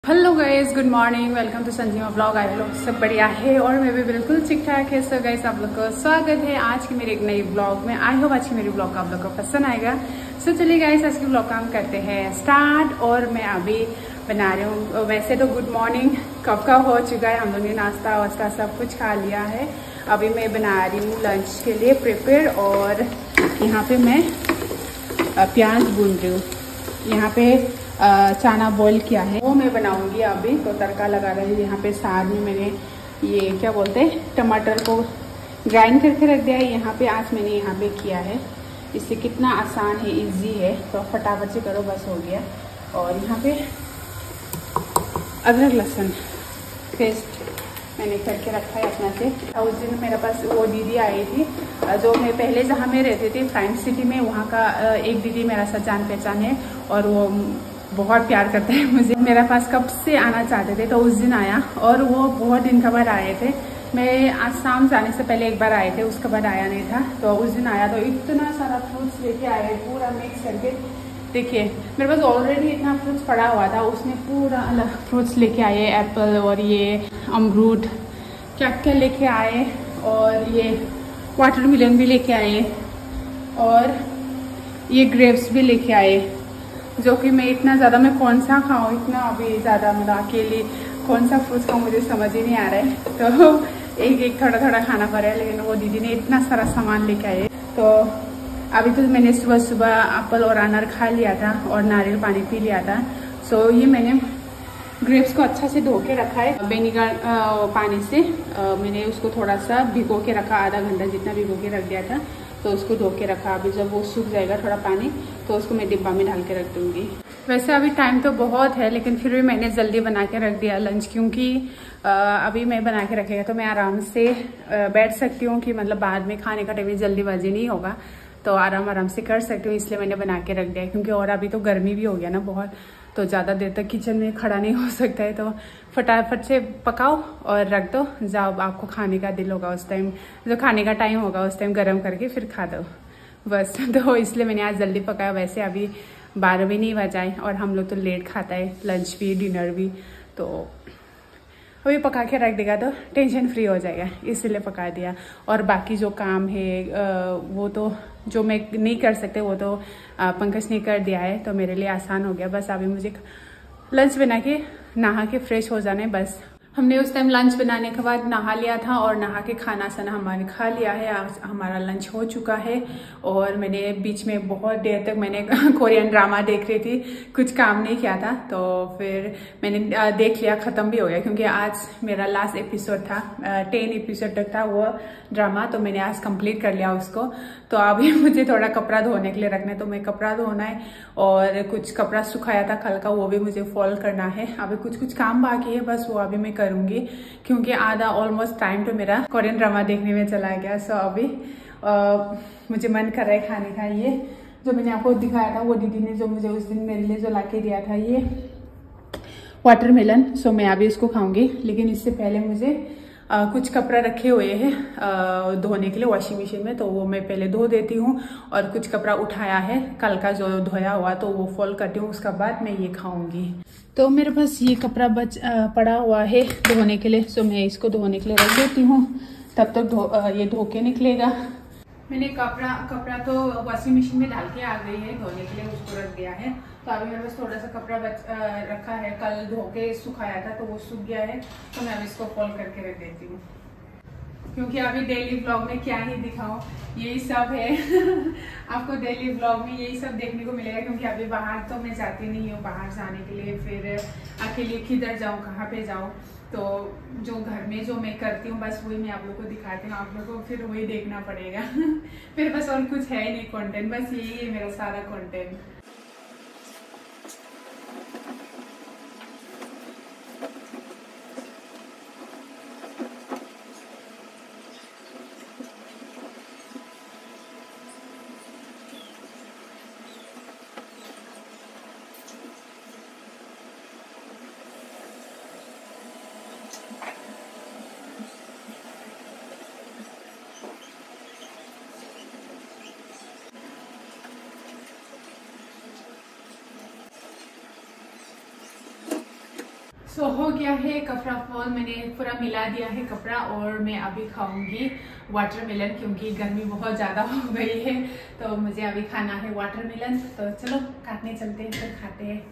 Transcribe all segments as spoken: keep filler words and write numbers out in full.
Hello guys, good morning, welcome to Sanjeeva blog. आई लोग सब बढ़िया है और मैं भी बिल्कुल ठीक ठाक है। सो गाइस, आप लोग को स्वागत है आज की मेरे एक नई ब्लॉग में। आई होप आज की मेरी ब्लॉग आप लोग को पसंद आएगा। सो चलिए गाइस, आज की ब्लॉग का हम करते हैं स्टार्ट। और मैं अभी बना रही हूँ, वैसे तो गुड मॉर्निंग कब का हो चुका है, हम लोग ने नाश्ता वास्ता सब कुछ खा लिया है। अभी मैं बना रही हूँ लंच के लिए प्रिपेयर। और यहाँ पे मैं प्याज भून रही हूँ। यहाँ पे चना बॉईल किया है, वो मैं बनाऊंगी अभी। तो तड़का लगा रही हूँ। यहाँ पे साथ में मैंने ये क्या बोलते हैं टमाटर को ग्राइंड करके रख दिया है। यहाँ पे आज मैंने यहाँ पे किया है। इससे कितना आसान है, इजी है, तो फटाफट से करो, बस हो गया। और यहाँ पे अदरक लहसुन पेस्ट मैंने करके रखा है अपना से। उस दिन मेरे पास वो दीदी आई थी, जो मैं पहले जहाँ मैं रहती थी फ्राइम सिटी में, वहाँ का एक दीदी मेरा साथ जान पहचान है और वो बहुत प्यार करते हैं मुझे। मेरे पास कब से आना चाहते थे, तो उस दिन आया और वो बहुत दिन के बाद आए थे। मैं आज शाम जाने से पहले एक बार आए थे, उसके बाद आया नहीं था। तो उस दिन आया तो इतना सारा फ्रूट्स लेके आए, पूरा मिक्स करके। देखिए मेरे पास ऑलरेडी इतना फ्रूट्स पड़ा हुआ था, उसने पूरा अलग फ्रूट्स लेके आए, एप्पल और ये अमरूद क्या क्या लेके आए, और ये वाटरमेलन भी लेके आए, और ये ग्रेप्स भी लेके आए। जो कि मैं इतना ज़्यादा मैं कौन सा खाऊँ, इतना अभी ज़्यादा मतलब अकेले कौन सा फ्रूट्स खाऊँ मुझे समझ ही नहीं आ रहा है। तो एक एक थोड़ा थोड़ा खाना पड़ रहा है, लेकिन वो दीदी ने इतना सारा सामान लेके आए। तो अभी तो मैंने सुबह सुबह एप्पल और अनार खा लिया था और नारियल पानी पी लिया था। सो ये मैंने ग्रेप्स को अच्छा से धो के रखा है विनेगर पानी से। आ, मैंने उसको थोड़ा सा भिगो के रखा, आधा घंटा जितना भिगो के रख दिया था। तो उसको धो के रखा। अभी जब वो सूख जाएगा थोड़ा पानी, तो उसको मैं डिब्बा में डाल के रख दूंगी। वैसे अभी टाइम तो बहुत है, लेकिन फिर भी मैंने जल्दी बना के रख दिया लंच, क्योंकि आ, अभी मैं बना के रखेगा तो मैं आराम से आ, बैठ सकती हूँ कि मतलब बाद में खाने का टाइम जल्दीबाजी नहीं होगा, तो आराम आराम से कर सकती हूँ। इसलिए मैंने बना के रख दिया, क्योंकि और अभी तो गर्मी भी हो गया ना बहुत, तो ज़्यादा देर तक किचन में खड़ा नहीं हो सकता है। तो फटाफट से पकाओ और रख दो, जब आपको खाने का दिल होगा उस टाइम, जो खाने का टाइम होगा उस टाइम गर्म करके फिर खा दो बस। तो इसलिए मैंने आज जल्दी पकाया। वैसे अभी बारह भी नहीं बजाए और हम लोग तो लेट खाता है, लंच भी डिनर भी, तो अभी पका के रख देगा तो टेंशन फ्री हो जाएगा, इसीलिए पका दिया। और बाकी जो काम है वो तो जो मैं नहीं कर सकते वो तो पंकज ने कर दिया है, तो मेरे लिए आसान हो गया। बस अभी मुझे लंच बना के नहा के फ्रेश हो जाना है बस। हमने उस टाइम लंच बनाने के बाद नहा लिया था और नहा के खाना साना हमारे खा लिया है। आज हमारा लंच हो चुका है। और मैंने बीच में बहुत देर तक मैंने कोरियन ड्रामा देख रही थी, कुछ काम नहीं किया था, तो फिर मैंने देख लिया, ख़त्म भी हो गया, क्योंकि आज मेरा लास्ट एपिसोड था, टेन एपिसोड तक था वो ड्रामा, तो मैंने आज कंप्लीट कर लिया उसको। तो अभी मुझे थोड़ा कपड़ा धोने के लिए रखना है, तो मैं कपड़ा धोना है। और कुछ कपड़ा सुखाया था कल का, वो भी मुझे फोल्ड करना है। अभी कुछ कुछ काम बाकी है, बस वो अभी मैं करूंगी, क्योंकि आधा ऑलमोस्ट टाइम तो मेरा कोरियन ड्रामा देखने में चला गया। सो अभी आ, मुझे मन कर रहा है खाने का। ये जो मैंने आपको दिखाया था, वो दीदी ने जो मुझे उस दिन मेरे लिए जो लाके दिया था, ये वाटरमेलन। सो मैं अभी इसको खाऊंगी, लेकिन इससे पहले मुझे आ, कुछ कपड़ा रखे हुए हैं धोने के लिए वॉशिंग मशीन में, तो वो मैं पहले धो देती हूँ। और कुछ कपड़ा उठाया है कल का जो धोया हुआ, तो वो फोल्ड करती हूँ, उसके बाद मैं ये खाऊंगी। तो मेरे पास ये कपड़ा बच आ, पड़ा हुआ है धोने के लिए, सो मैं इसको धोने के लिए रख देती हूँ, तब तक धो आ, ये धो के निकलेगा। मैंने कपड़ा कपड़ा तो वॉशिंग मशीन में डाल के आ गई है धोने के लिए, उसको रख दिया है। तो अभी मेरे पास थोड़ा सा कपड़ा बच आ, रखा है, कल धो के सुखाया था तो वो सूख गया है, तो मैं अभी इसको फोल्ड करके रख देती हूँ। क्योंकि अभी डेली ब्लॉग में क्या ही दिखाऊं, यही सब है। आपको डेली ब्लॉग में यही सब देखने को मिलेगा, क्योंकि अभी बाहर तो मैं जाती नहीं हूँ बाहर जाने के लिए, फिर अकेले किधर जाऊँ, कहाँ पे जाऊँ। तो जो घर में जो मैं करती हूँ बस वही मैं आप लोगों को दिखाती हूँ, आप लोगों को फिर वही देखना पड़ेगा। फिर बस और कुछ है नहीं कंटेंट, बस यही है मेरा सारा कंटेंट। सो so, हो गया है कपड़ा फॉल, मैंने पूरा मिला दिया है कपड़ा और मैं अभी खाऊंगी वाटरमेलन क्योंकि गर्मी बहुत ज़्यादा हो गई है तो मुझे अभी खाना है वाटरमेलन। तो चलो काटने चलते हैं फिर खाते हैं।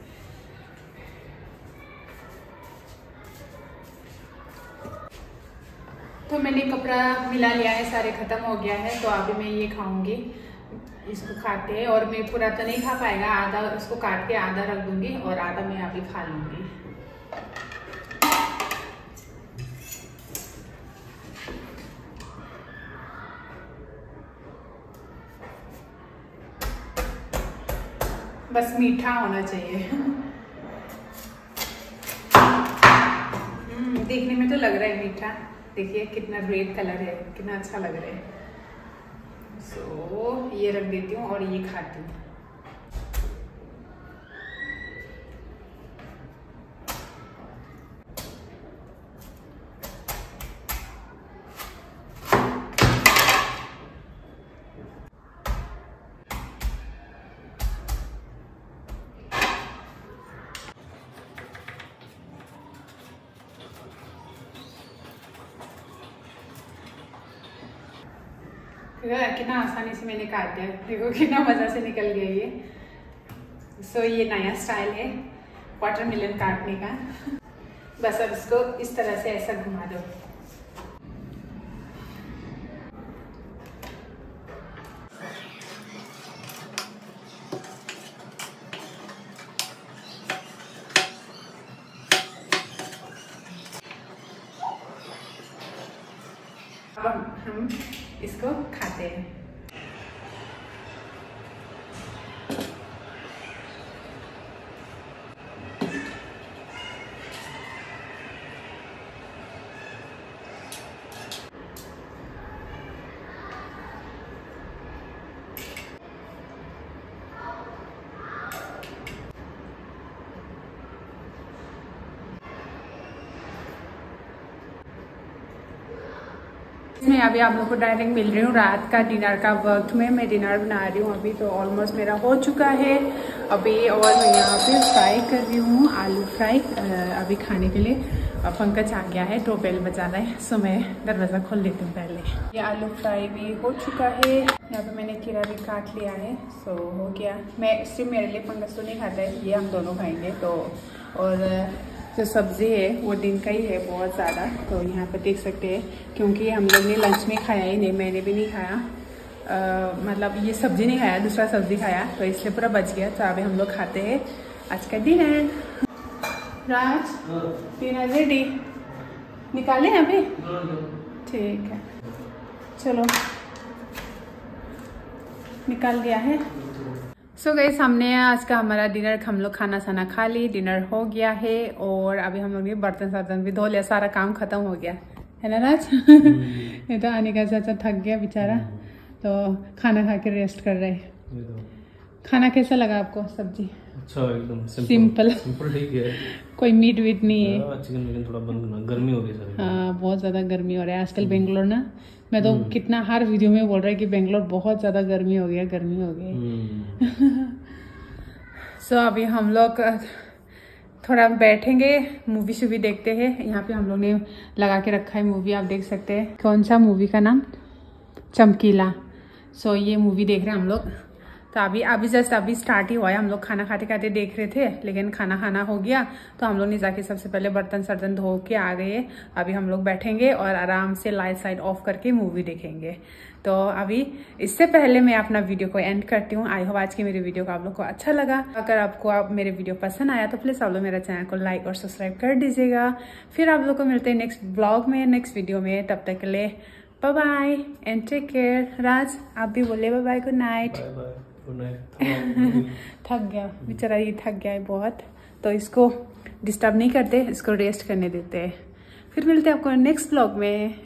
तो मैंने कपड़ा मिला लिया है, सारे ख़त्म हो गया है तो अभी मैं ये खाऊंगी, इसको खाते हैं। और मैं पूरा तो नहीं खा पाएगा, आधा उसको काट के आधा रख दूंगी और आधा मैं अभी खा लूँगी। बस मीठा होना चाहिए। देखने में तो लग रहा है मीठा, देखिए कितना रेड कलर है, कितना अच्छा लग रहा है। सो so, ये रख देती हूँ और ये खाती हूँ। कितना आसानी से मैंने काट दिया, देखो कितना मज़ा से निकल गया ये। सो so, ये नया स्टाइल है वाटरमेलन काटने का। बस अब इसको इस तरह से ऐसा घुमा दो। अब हम इसको खाते हैं। मैं अभी आप लोग को डायरेक्ट मिल रही हूँ रात का डिनर का वक्त में। मैं डिनर बना रही हूँ अभी, तो ऑलमोस्ट मेरा हो चुका है अभी। और मैं यहाँ पे फ्राई कर रही हूँ आलू फ्राई अभी खाने के लिए। पंकज आ गया है तो बेल बजा रहा है, सो मैं दरवाज़ा खोल लेती हूँ पहले। ये आलू फ्राई भी हो चुका है, यहाँ पे मैंने खीरा भी काट लिया है। सो हो गया। मैं सिर्फ मेरे लिए, पंकज तो नहीं खाता है, ये हम दोनों खाएंगे। तो और जो सब्ज़ी है वो दिन का ही है बहुत ज़्यादा, तो यहाँ पर देख सकते हैं। क्योंकि हम लोग ने लंच में खाया ही नहीं, मैंने भी नहीं खाया, आ, मतलब ये सब्ज़ी नहीं खाया, दूसरा सब्ज़ी खाया, तो इसलिए पूरा बच गया। तो अभी हम लोग खाते हैं आज का डिनर। राज डिनर रेडी, निकालें अभी? ठीक है चलो, निकाल दिया है। सो गई हमने आज का हमारा डिनर, हम लोग खाना साना खा ली, डिनर हो गया है। और अभी हम लोग ने बर्तन सर्तन भी धो लिया, सारा काम खत्म हो गया है ना राज? ये तो आने का चाचा थक गया बेचारा, तो खाना खा के रेस्ट कर रहे हैं। खाना कैसा लगा आपको? सब्जी अच्छा, एकदम सिंपल सिंपल ठीक है, कोई मीट वीट नहीं है। चिकन विकन थोड़ा बंद करना, गर्मी हो रही है। हाँ बहुत ज़्यादा गर्मी हो रहा है आजकल बेंगलोर ना। मैं तो कितना हर वीडियो में बोल रहा है कि बेंगलोर बहुत ज़्यादा गर्मी हो गया, गर्मी हो गई। सो so, अभी हम लोग थोड़ा बैठेंगे, मूवी शूवी देखते हैं। यहाँ पे हम लोग ने लगा के रखा है मूवी, आप देख सकते हैं। कौन सा मूवी का नाम? चमकीला। सो so, ये मूवी देख रहे हैं हम लोग। तो अभी अभी जस्ट अभी स्टार्ट ही हुआ है, हम लोग खाना खाते खाते देख रहे थे, लेकिन खाना खाना हो गया तो हम लोग ने जाके सबसे पहले बर्तन सर्तन धो के आ गए। अभी हम लोग बैठेंगे और आराम से लाइट साइट ऑफ करके मूवी देखेंगे। तो अभी इससे पहले मैं अपना वीडियो को एंड करती हूँ। आई होप आज की मेरी वीडियो को आप लोग को अच्छा लगा। अगर आपको आप मेरे वीडियो पसंद आया तो प्लीज़ आप लोग मेरा चैनल को लाइक और सब्सक्राइब कर दीजिएगा। फिर आप लोग को मिलते हैं नेक्स्ट ब्लॉग में, नेक्स्ट वीडियो में। तब तक के लिए bye bye and take care. Raj आप भी बोले बाय बाय, गुड नाइट। थक गया बेचारा, ये थक गया है बहुत, तो इसको डिस्टर्ब नहीं करते, इसको रेस्ट करने देते हैं। फिर मिलते हैं आपको नेक्स्ट ब्लॉग में।